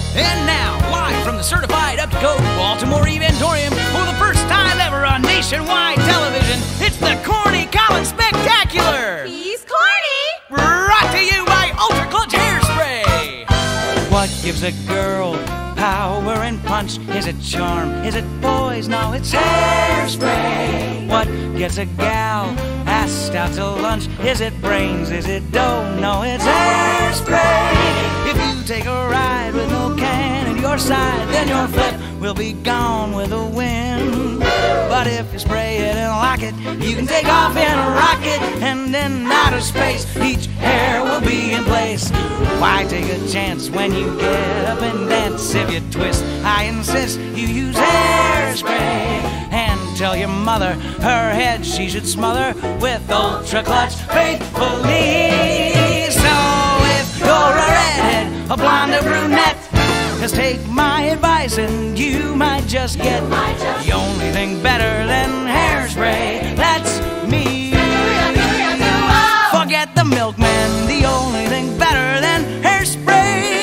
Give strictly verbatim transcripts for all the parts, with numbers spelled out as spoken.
And now, live from the certified up-to-code Baltimore Eventorium, for the first time ever on nationwide television, it's the Corny Collins Spectacular! He's corny! Brought to you by Ultra Clutch Hairspray! What gives a girl power and punch? Is it charm? Is it poise? No, it's hairspray. What gets a gal asked out to lunch? Is it brains? Is it dough? No, it's hairspray. If you take a ride with no can at your side, then your flip will be gone with the wind. But if you spray it and lock it, you can take off in a rocket, and in outer space each hair will be in place. Why take a chance when you get up and dance? If you twist, I insist you use hairspray. And tell your mother her head she should smother with Ultra Clutch faithfully. So if you're a redhead, a blonde, a brunette, just take my advice and you might just get the only thing better than hairspray. That's me. Forget the milkman, the only thing better than hairspray.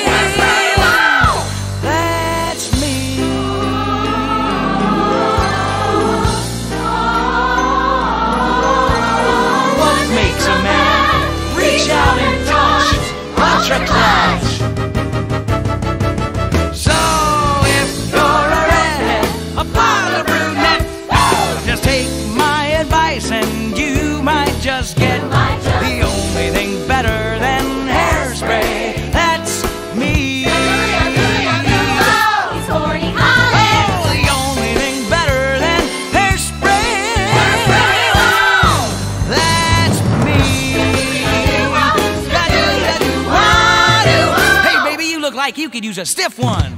That's me. What makes a man reach out and touch Ultra Clutch? And you might just get the only thing better than hairspray. That's me. He's corny Collins. Oh, the only thing better than hairspray. That's me. Hey, baby, you look like you could use a stiff one.